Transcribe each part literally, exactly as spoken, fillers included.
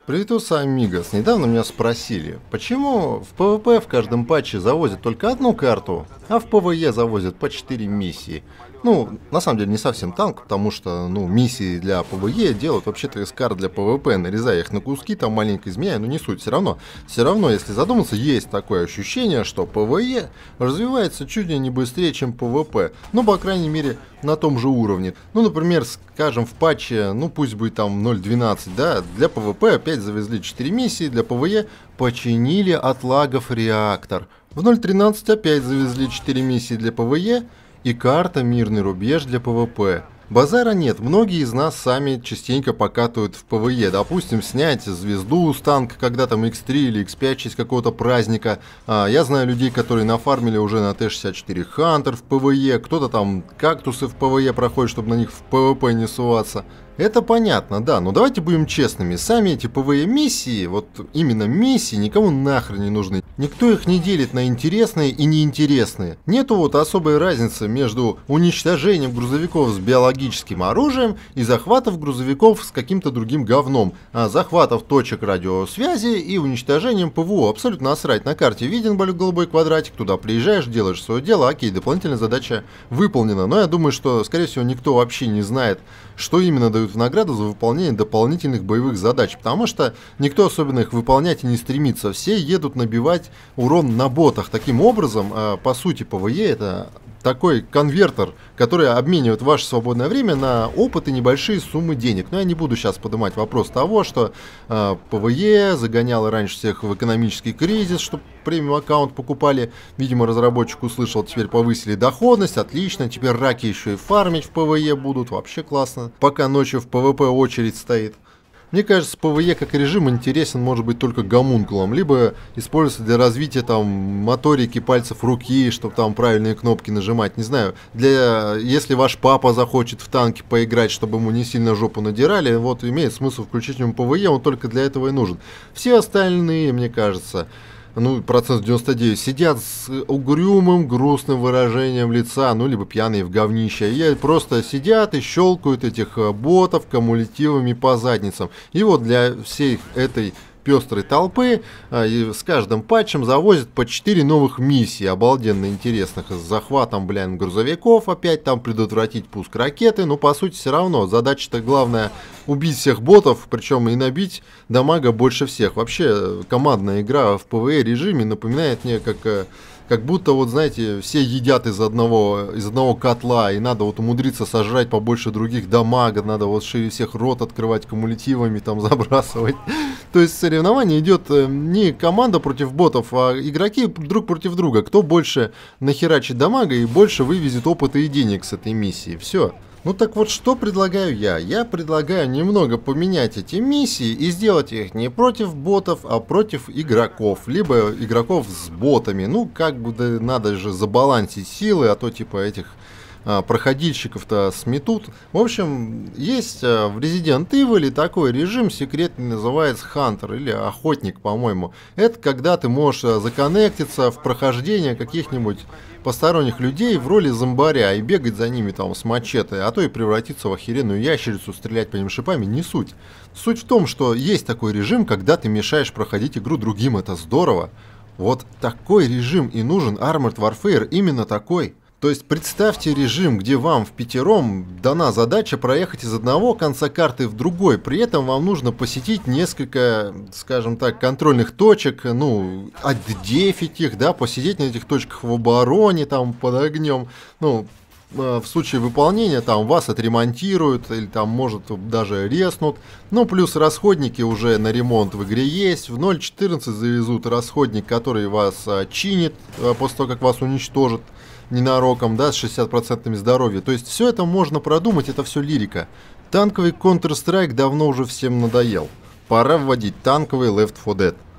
Привет, амигос. Недавно меня спросили, почему в PvP в каждом патче завозят только одну карту, а в PvE завозят по четыре миссии. Ну, на самом деле не совсем танк, потому что, ну, миссии для PvE делают вообще-то из карт для PvP, нарезая их на куски, там маленько изменяя, но не суть. Все равно, все равно, если задуматься, есть такое ощущение, что PvE развивается чуть ли не быстрее, чем PvP. Ну, по крайней мере, на том же уровне. Ну, например, скажем, в патче, ну, пусть будет там ноль двенадцать, да, для PvP опять завезли четыре миссии, для PvE починили от лагов реактор. В ноль тринадцать опять завезли четыре миссии для PvE и карта «Мирный рубеж» для PvP. Базара нет, многие из нас сами частенько покатывают в PvE. Допустим, снять звезду с танка, когда там икс три или икс пять в честь какого-то праздника. А, я знаю людей, которые нафармили уже на Т шестьдесят четыре Hunter в PvE, кто-то там кактусы в PvE проходит, чтобы на них в PvP не суваться. Это понятно, да, но давайте будем честными, сами эти PvE миссии, вот именно миссии, никому нахрен не нужны. Никто их не делит на интересные и неинтересные. Нету вот особой разницы между уничтожением грузовиков с биологическим оружием и захватов грузовиков с каким-то другим говном. А захватов точек радиосвязи и уничтожением ПВО. Абсолютно насрать, на карте виден голубой квадратик, туда приезжаешь, делаешь свое дело, окей, дополнительная задача выполнена. Но я думаю, что, скорее всего, никто вообще не знает, что именно дают в награду за выполнение дополнительных боевых задач, потому что никто особенно их выполнять и не стремится. Все едут набивать урон на ботах. Таким образом, по сути, PvE это такой конвертер, который обменивает ваше свободное время на опыт и небольшие суммы денег. Но я не буду сейчас поднимать вопрос того, что э, PvE загоняло раньше всех в экономический кризис, чтобы премиум аккаунт покупали. Видимо, разработчик услышал, теперь повысили доходность, отлично. Теперь раки еще и фармить в PvE будут, вообще классно. Пока ночью в PvP очередь стоит. Мне кажется, PvE как режим интересен может быть только гомункулом, либо используется для развития там моторики пальцев руки, чтобы там правильные кнопки нажимать, не знаю. Для, если ваш папа захочет в танке поиграть, чтобы ему не сильно жопу надирали, вот имеет смысл включить ему PvE, он только для этого и нужен. Все остальные, мне кажется, ну, процент девяносто девять, сидят с угрюмым, грустным выражением лица, ну, либо пьяные в говнище, и просто сидят и щелкают этих ботов кумулятивами по задницам. И вот для всей этой пестрой толпы а, и с каждым патчем завозят по четыре новых миссии, обалденно интересных, с захватом, блин, грузовиков, опять там предотвратить пуск ракеты, но по сути все равно, задача-то главная убить всех ботов, причем и набить дамага больше всех. Вообще командная игра в PvE режиме напоминает мне как... Как будто, вот знаете, все едят из одного, из одного котла, и надо вот умудриться сожрать побольше других дамага, надо вот шире всех рот открывать кумулятивами, там забрасывать. То есть соревнование идет не команда против ботов, а игроки друг против друга. Кто больше нахерачит дамага и больше вывезет опыта и денег с этой миссии. Все. Ну так вот, что предлагаю я? Я предлагаю немного поменять эти миссии и сделать их не против ботов, а против игроков. Либо игроков с ботами. Ну, как бы да, надо же забалансить силы, а то типа этих а, проходильщиков-то сметут. В общем, есть а, в Resident Evil такой режим секретный, называется Hunter или Охотник, по-моему. Это когда ты можешь а, законнектиться в прохождение каких-нибудь посторонних людей в роли зомбаря и бегать за ними там с мачете, а то и превратиться в охеренную ящерицу, стрелять по ним шипами, не суть. Суть в том, что есть такой режим, когда ты мешаешь проходить игру другим, это здорово. Вот такой режим и нужен Armored Warfare, именно такой. То есть представьте режим, где вам в пятером дана задача проехать из одного конца карты в другой. При этом вам нужно посетить несколько, скажем так, контрольных точек, ну, отдефить их, да, посидеть на этих точках в обороне, там, под огнем. Ну, в случае выполнения там вас отремонтируют или там, может, даже резнут. Ну, плюс расходники уже на ремонт в игре есть. В ноль четырнадцать завезут расходник, который вас а, чинит а, после того, как вас уничтожит ненароком, да, с шестьдесят процентами здоровья. То есть все это можно продумать, это все лирика. Танковый Counter-Strike давно уже всем надоел. Пора вводить танковый Left фор Dead.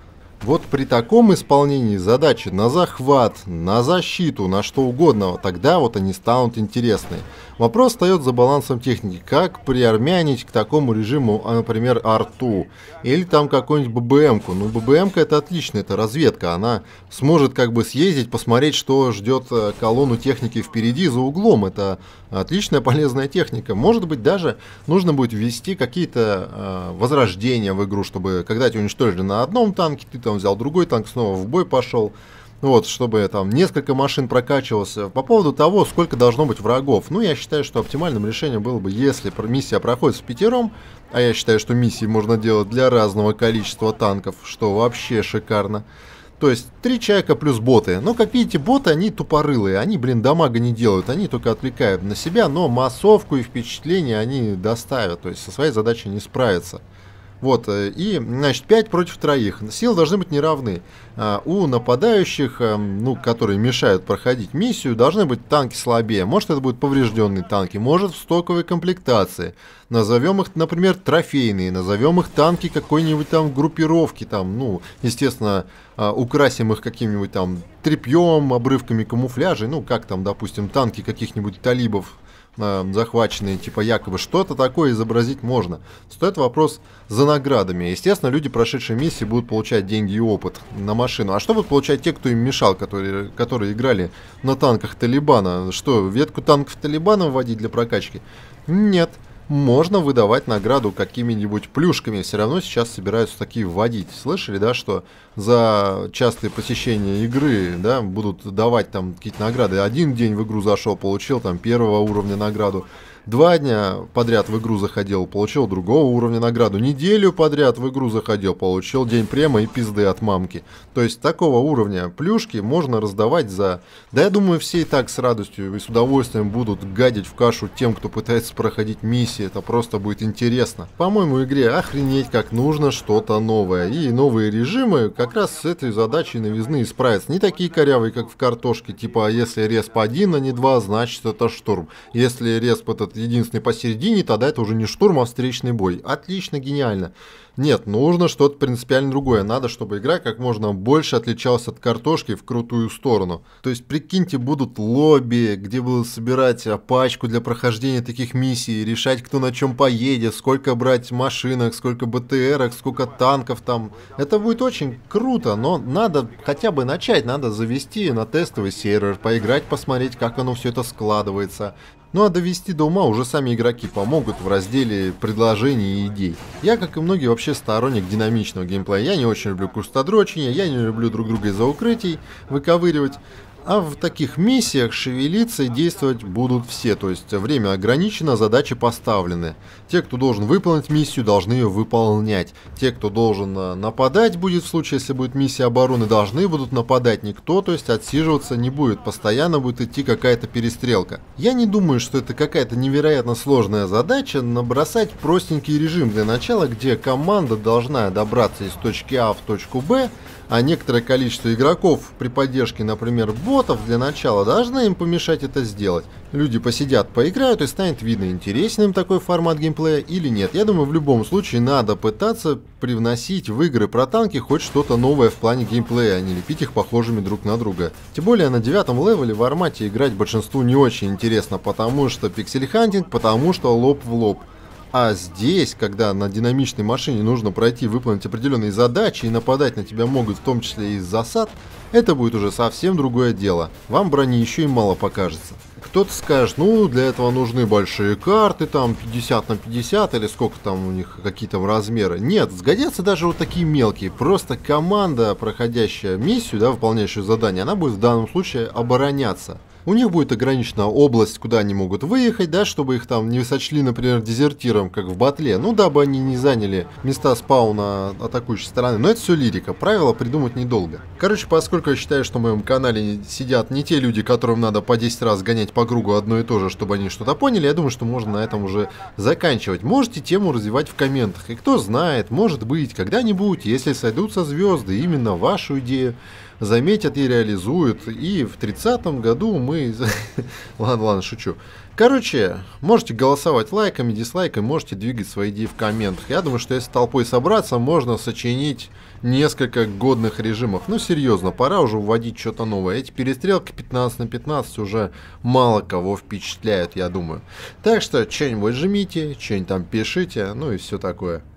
Вот при таком исполнении задачи на захват, на защиту, на что угодно, тогда вот они станут интересны. Вопрос встает за балансом техники. Как приармянить к такому режиму, например, арту или там какую-нибудь ББМ-ку. Ну, ББМ-ка это отлично, это разведка. Она сможет как бы съездить, посмотреть, что ждет колонну техники впереди, за углом. Это отличная полезная техника. Может быть, даже нужно будет ввести какие-то э, возрождения в игру, чтобы когда тебя уничтожили на одном танке, ты там взял другой танк, снова в бой пошел. Вот, чтобы там несколько машин прокачивался. По поводу того, сколько должно быть врагов. Ну, я считаю, что оптимальным решением было бы, если миссия проходит в пятером, а я считаю, что миссии можно делать для разного количества танков, что вообще шикарно. То есть, три человека плюс боты. Но, как видите, боты, они тупорылые. Они, блин, дамага не делают. Они только отвлекают на себя, но массовку и впечатление они доставят. То есть, со своей задачей не справятся. Вот, и, значит, пять против троих. Силы должны быть неравны. А, у нападающих, а, ну, которые мешают проходить миссию, должны быть танки слабее. Может, это будут поврежденные танки, может, в стоковой комплектации. Назовем их, например, трофейные, назовем их танки какой-нибудь там группировки, там, ну, естественно, а, украсим их каким-нибудь там тряпьем, обрывками камуфляжей, ну, как там, допустим, танки каких-нибудь талибов, захваченные, типа якобы что-то такое изобразить можно. Стоит вопрос за наградами. Естественно, люди, прошедшие миссии, будут получать деньги и опыт на машину. А что будут получать те, кто им мешал, которые, которые играли на танках Талибана? Что, ветку танков Талибана вводить для прокачки? Нет. Можно выдавать награду какими-нибудь плюшками. Все равно сейчас собираются такие вводить. Слышали, да, что за частые посещения игры, да, будут давать там какие-то награды. Один день в игру зашел, получил там первого уровня награду. Два дня подряд в игру заходил, получил другого уровня награду. Неделю подряд в игру заходил, получил день према и пизды от мамки. То есть такого уровня плюшки можно раздавать за... Да я думаю, все и так с радостью и с удовольствием будут гадить в кашу тем, кто пытается проходить миссии. Это просто будет интересно. По-моему, игре охренеть как нужно что-то новое. И новые режимы как раз с этой задачей новизны и справятся. Не такие корявые, как в картошке. Типа, если респ один, а не два, значит это штурм. Если респ этот единственный посередине, тогда это уже не штурм, а встречный бой. Отлично, гениально. Нет, нужно что-то принципиально другое. Надо, чтобы игра как можно больше отличалась от картошки в крутую сторону. То есть, прикиньте, будут лобби, где будут собирать пачку для прохождения таких миссий, решать, кто на чем поедет, сколько брать машинок, сколько БТРок, сколько танков там. Это будет очень круто, но надо хотя бы начать, надо завести на тестовый сервер, поиграть, посмотреть, как оно все это складывается. Ну а довести до ума уже сами игроки помогут в разделе предложений и идей. Я, как и многие, вообще сторонник динамичного геймплея. Я не очень люблю кустодрочение, я не люблю друг друга из-за укрытий выковыривать. А в таких миссиях шевелиться и действовать будут все, то есть время ограничено, задачи поставлены. Те, кто должен выполнить миссию, должны ее выполнять. Те, кто должен нападать будет, в случае, если будет миссия обороны, должны будут нападать. Никто, то есть отсиживаться не будет, постоянно будет идти какая-то перестрелка. Я не думаю, что это какая-то невероятно сложная задача набросать простенький режим для начала, где команда должна добраться из точки А в точку Б, а некоторое количество игроков при поддержке, например, ботов для начала должны им помешать это сделать. Люди посидят, поиграют и станет видно, интересен им такой формат геймплея или нет. Я думаю, в любом случае надо пытаться привносить в игры про танки хоть что-то новое в плане геймплея, а не лепить их похожими друг на друга. Тем более на девятом левеле в армате играть большинству не очень интересно, потому что пиксель-хантинг, потому что лоб в лоб. А здесь, когда на динамичной машине нужно пройти, выполнить определенные задачи и нападать на тебя могут в том числе и из засад, это будет уже совсем другое дело. Вам брони еще и мало покажется. Кто-то скажет, ну для этого нужны большие карты, там пятьдесят на пятьдесят или сколько там у них какие-то размеры. Нет, сгодятся даже вот такие мелкие. Просто команда, проходящая миссию, да, выполняющая задание, она будет в данном случае обороняться. У них будет ограничена область, куда они могут выехать, да, чтобы их там не сочли, например, дезертиром, как в батле, ну, дабы они не заняли места спауна атакующей стороны. Но это все лирика, правила придумать недолго. Короче, поскольку я считаю, что в моем канале сидят не те люди, которым надо по десять раз гонять по кругу одно и то же, чтобы они что-то поняли, я думаю, что можно на этом уже заканчивать. Можете тему развивать в комментах. И кто знает, может быть, когда-нибудь, если сойдутся звезды, именно вашу идею заметят и реализуют. И в тридцатом году мы... Ладно, ладно, шучу. Короче, можете голосовать лайками, дизлайками, можете двигать свои идеи в комментах. Я думаю, что если толпой собраться, можно сочинить несколько годных режимов. Ну, серьезно, пора уже вводить что-то новое. Эти перестрелки пятнадцать на пятнадцать уже мало кого впечатляют, я думаю. Так что что-нибудь жмите, что-нибудь там пишите, ну и все такое.